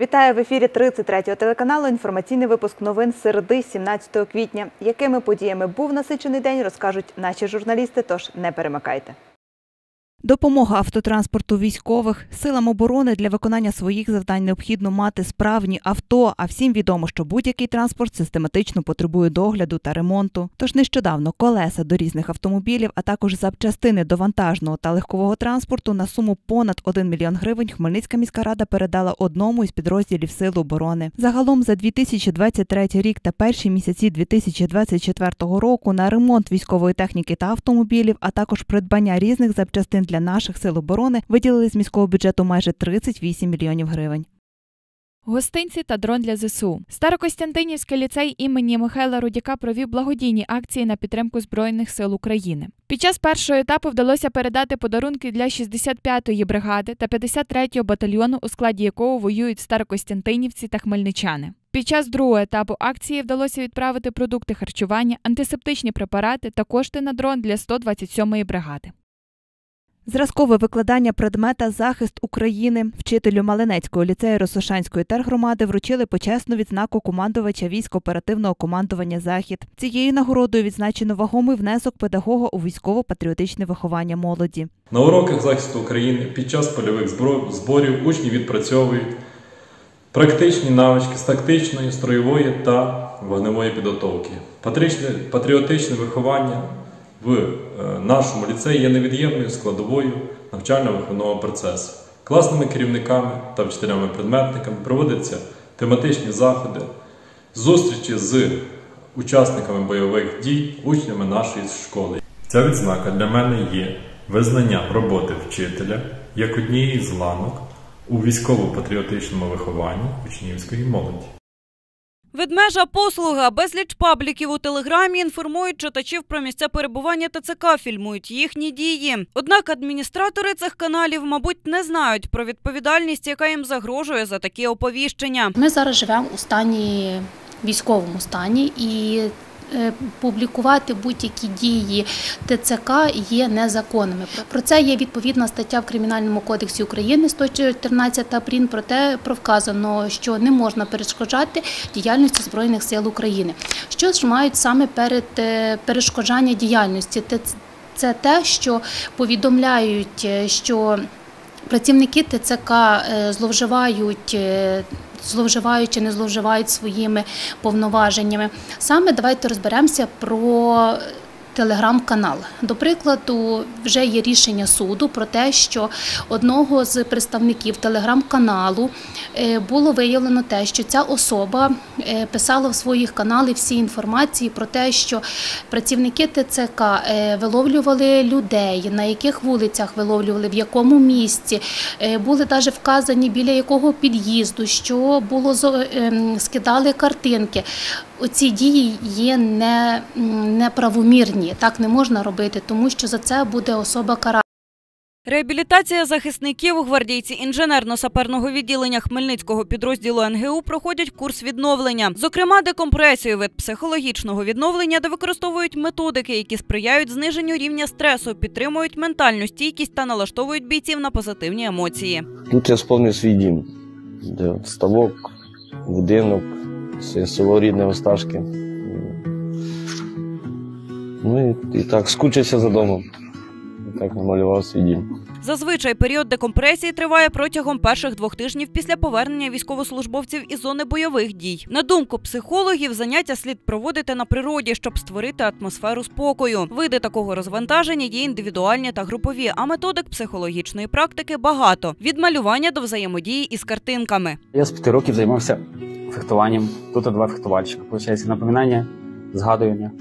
Вітаю в ефірі 33-го телеканалу. Інформаційний випуск новин середи 17 квітня. Якими подіями був насичений день, розкажуть наші журналісти, тож не перемикайте. Допомога автотранспорту військових. Силам оборони для виконання своїх завдань необхідно мати справні авто, а всім відомо, що будь-який транспорт систематично потребує догляду та ремонту. Тож нещодавно колеса до різних автомобілів, а також запчастини до вантажного та легкового транспорту на суму понад 1 мільйон гривень Хмельницька міська рада передала одному із підрозділів Сил оборони. Загалом за 2023 рік та перші місяці 2024 року на ремонт військової техніки та автомобілів, а також придбання різних запчастин для наших Сил оборони виділили з міського бюджету майже 38 мільйонів гривень. Гостинці та дрон для ЗСУ. Старокостянтинівський ліцей імені Михайла Рудяка провів благодійні акції на підтримку Збройних сил України. Під час першого етапу вдалося передати подарунки для 65-ї бригади та 53-го батальйону, у складі якого воюють старокостянтинівці та хмельничани. Під час другого етапу акції вдалося відправити продукти харчування, антисептичні препарати та кошти на дрон для 127-ї бригади. Зразкове викладання предмета «Захист України» вчителю Малинецького ліцею Росошанської тергромади вручили почесну відзнаку командувача військ оперативного командування «Захід». Цією нагородою відзначено вагомий внесок педагога у військово-патріотичне виховання молоді. На уроках захисту України під час польових зборів учні відпрацьовують практичні навички з тактичної, строєвої та вогневої підготовки. Патріотичне виховання в нашому ліцеї є невід'ємною складовою навчально-виховного процесу. Класними керівниками та вчителями-предметниками проводяться тематичні заходи, зустрічі з учасниками бойових дій, учнями нашої школи. Ця відзнака для мене є визнання роботи вчителя як однієї з ланок у військово-патріотичному вихованні учнівської молоді. Ведмежа послуга. Безліч пабліків у Телеграмі інформують читачів про місця перебування ТЦК, фільмують їхні дії. Однак адміністратори цих каналів, мабуть, не знають про відповідальність, яка їм загрожує за такі оповіщення. Ми зараз живемо у військовому стані і публікувати будь-які дії ТЦК є незаконними. Про це є відповідна стаття в Кримінальному кодексі України 114 прим. Проте вказано, що не можна перешкоджати діяльності Збройних сил України. Що ж мають саме перед перешкоджання діяльності? Це те, що повідомляють, що працівники ТЦК зловживають чи не зловживають своїми повноваженнями. Саме давайте розберемося про телеграм-канал. До прикладу, вже є рішення суду про те, що одного з представників телеграм-каналу було виявлено те, що ця особа писала в своїх каналах всі інформації про те, що працівники ТЦК виловлювали людей, на яких вулицях виловлювали, в якому місці, були навіть вказані біля якого під'їзду, що було, скидали картинки. Оці дії є неправомірні. Так не можна робити, тому що за це буде особа карана. Реабілітація захисників. Гвардійці інженерно-саперного відділення Хмельницького підрозділу НГУ проходять курс відновлення. Зокрема, декомпресію – вид психологічного відновлення, де використовують методики, які сприяють зниженню рівня стресу, підтримують ментальну стійкість та налаштовують бійців на позитивні емоції. Тут я сповнив свій дім, де ставок, будинок, село рідне Осташки. Ну і так, скучився за домом. І так намалював свій дім. Зазвичай період декомпресії триває протягом перших 2 тижнів після повернення військовослужбовців із зони бойових дій. На думку психологів, заняття слід проводити на природі, щоб створити атмосферу спокою. Види такого розвантаження є індивідуальні та групові, а методик психологічної практики багато. Від малювання до взаємодії із картинками. Я з 5 років займався фехтуванням. Тут 2 фехтувальщика. Получається напоминання, згадування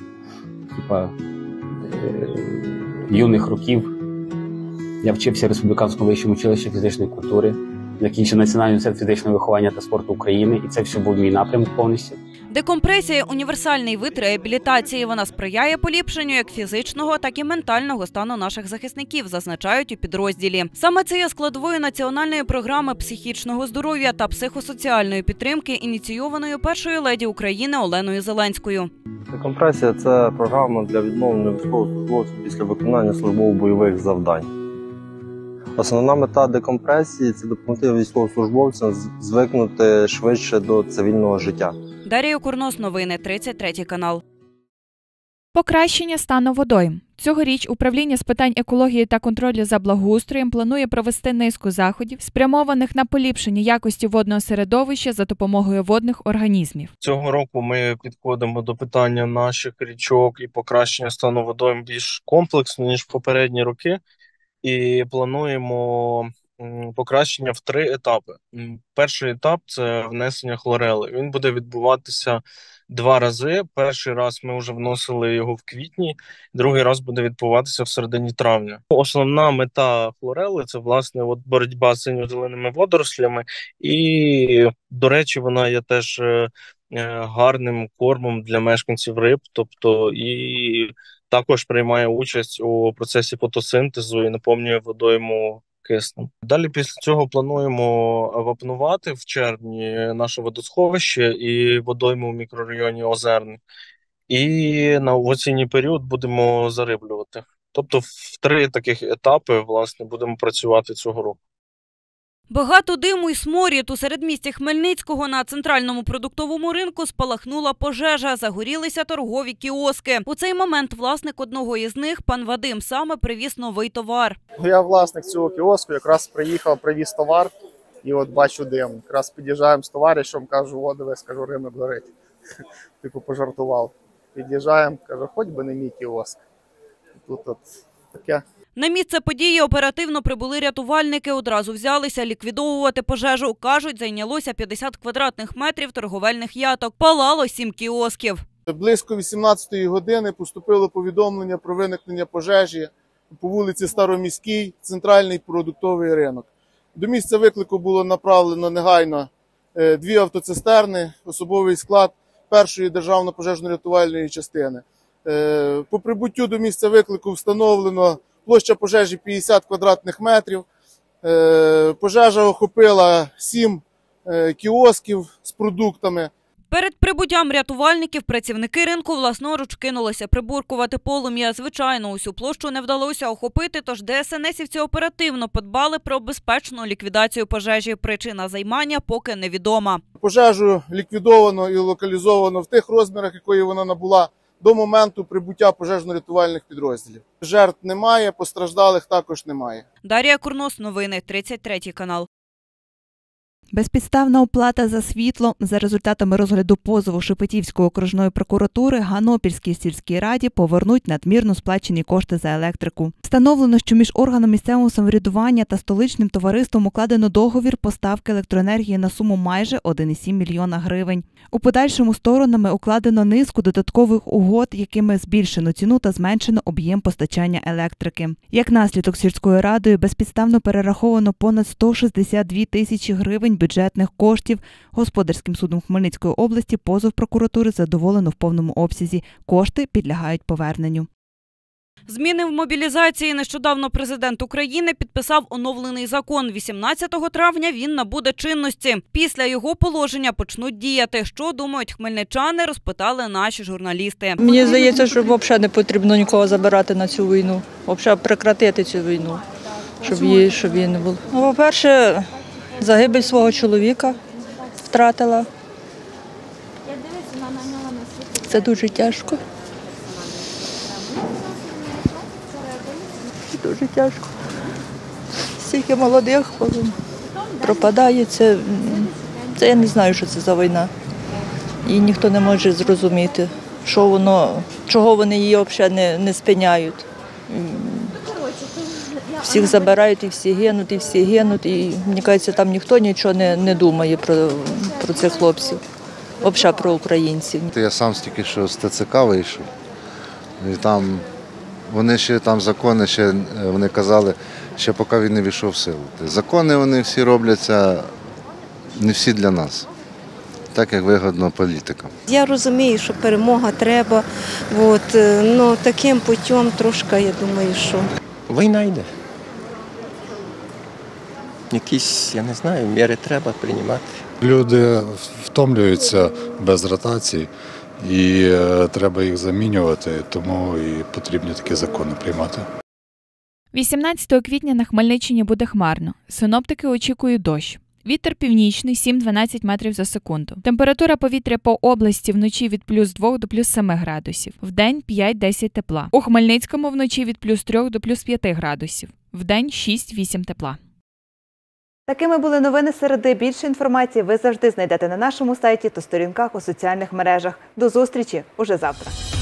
юних років. Я вчився в Республіканському вищому училищі фізичної культури, закінчив Національний університет фізичного виховання та спорту України, і це все був мій напрямок повністю. Декомпресія – універсальний вид реабілітації. Вона сприяє поліпшенню як фізичного, так і ментального стану наших захисників, зазначають у підрозділі. Саме це є складовою національної програми психічного здоров'я та психосоціальної підтримки, ініційованої першою леді України Оленою Зеленською. Декомпресія – це програма для відновлення військовослужбовців після виконання службово-бойових завдань. Основна мета декомпресії – це допомогти військовослужбовцям звикнути швидше до цивільного життя. Дар'я Курнос, новини, 33 канал. Покращення стану водойм. Цьогоріч Управління з питань екології та контролю за благоустроєм планує провести низку заходів, спрямованих на поліпшення якості водного середовища за допомогою водних організмів. Цього року ми підходимо до питання наших річок і покращення стану водойм більш комплексно, ніж в попередні роки. І плануємо покращення в 3 етапи. Перший етап – це внесення хлорели. Він буде відбуватися 2 рази. Перший раз ми вже вносили його в квітні, другий раз буде відбуватися в середині травня. Основна мета хлорели – це, власне, боротьба з синьо-зеленими водорослями. І, до речі, вона є теж гарним кормом для мешканців риб, тобто і також приймає участь у процесі фотосинтезу і наповнює водойму киснем. Далі після цього плануємо вапнувати в червні наше водосховище і водойму в мікрорайоні Озерний. І на осінній період будемо зариблювати. Тобто в 3 таких етапи, власне, будемо працювати цього року. Багато диму і сморід. У середмісті Хмельницького на центральному продуктовому ринку спалахнула пожежа. Загорілися торгові кіоски. У цей момент власник одного із них, пан Вадим, саме привіз новий товар. Я власник цього кіоску, якраз приїхав, привіз товар і от бачу дим. Якраз під'їжджаємо з товаришем, кажу, о, дивись, кажу, ринок горить. Типу пожартував. Під'їжджаємо, кажу, хоч би не мій кіоск. Тут от таке. На місце події оперативно прибули рятувальники, одразу взялися ліквідовувати пожежу. Кажуть, зайнялося 50 квадратних метрів торговельних яток. Палало 7 кіосків. Близько 18-ї години поступило повідомлення про виникнення пожежі по вулиці Староміській, центральний продуктовий ринок. До місця виклику було направлено негайно 2 автоцистерни, особовий склад 1-ї державної пожежно-рятувальної частини. По прибуттю до місця виклику встановлено площа пожежі 50 квадратних метрів. Пожежа охопила 7 кіосків з продуктами. Перед прибуттям рятувальників працівники ринку власноруч кинулися приборкувати полум'я. Звичайно, усю площу не вдалося охопити, тож ДСНСівці оперативно подбали про безпечну ліквідацію пожежі. Причина займання поки невідома. Пожежу ліквідовано і локалізовано в тих розмірах, якої вона набула до моменту прибуття пожежно-рятувальних підрозділів. Жертв немає, постраждалих також немає. Дар'я Курнос, новини, 33 канал. Безпідставна оплата за світло. За результатами розгляду позову Шепетівської окружної прокуратури Ганопільській сільській раді повернуть надмірно сплачені кошти за електрику. Встановлено, що між органом місцевого самоврядування та столичним товариством укладено договір поставки електроенергії на суму майже 1,7 мільйона гривень. У подальшому сторонами укладено низку додаткових угод, якими збільшено ціну та зменшено об'єм постачання електрики. Як наслідок сільською радою безпідставно перераховано понад 162 тисячі гривень бюджетних коштів. Господарським судом Хмельницької області позов прокуратури задоволено в повному обсязі. Кошти підлягають поверненню. Зміни в мобілізації. Нещодавно президент України підписав оновлений закон. 18 травня він набуде чинності. Після його положення почнуть діяти. Що думають хмельничани, розпитали наші журналісти. Мені здається, що взагалі не потрібно нікого забирати на цю війну. Взагалі прекратити цю війну, щоб її не було. Ну, по-перше, загибель свого чоловіка втратила. Це дуже тяжко. Дуже тяжко. Стільки молодих пропадає. Це я не знаю, що це за війна. І ніхто не може зрозуміти, чого вони її взагалі не спиняють. Всіх забирають, і всі гинуть. І, мені кажеться, там ніхто нічого не думає про цих хлопців, взагалі про українців. Я сам тільки що з ТЦК вийшов, і там вони ще там закони, вони казали, ще поки він не війшов в силу. Закони вони всі робляться, не всі для нас, так як вигодно політикам. Я розумію, що перемога треба, але таким путем трошки, я думаю, що... Війна йде. Якісь, я не знаю, міри треба приймати. Люди втомлюються без ротацій і треба їх замінювати, тому і потрібні такі закони приймати. 18 квітня на Хмельниччині буде хмарно. Синоптики очікують дощ. Вітер північний 7-12 метрів за секунду. Температура повітря по області вночі від плюс 2 до плюс 7 градусів. Вдень 5-10 тепла. У Хмельницькому вночі від плюс 3 до плюс 5 градусів. Вдень 6-8 тепла. Такими були новини середи. Більше інформації ви завжди знайдете на нашому сайті та сторінках у соціальних мережах. До зустрічі уже завтра.